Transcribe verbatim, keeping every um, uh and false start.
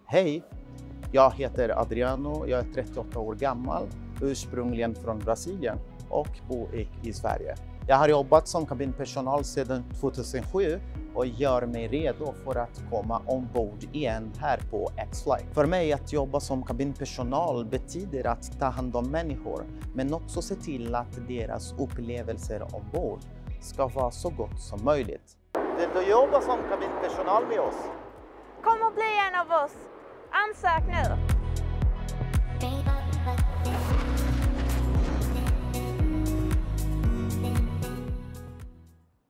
Hej, jag heter Adriano, jag är trettioåtta år gammal, ursprungligen från Brasilien och bor i Sverige. Jag har jobbat som kabinpersonal sedan tjugohundrasju och gör mig redo för att komma ombord igen här på X-Flight. För mig att jobba som kabinpersonal betyder att ta hand om människor, men också se till att deras upplevelser ombord ska vara så gott som möjligt. Vill du jobba som kabinpersonal med oss? Kom och bli en av oss! Ansök nu!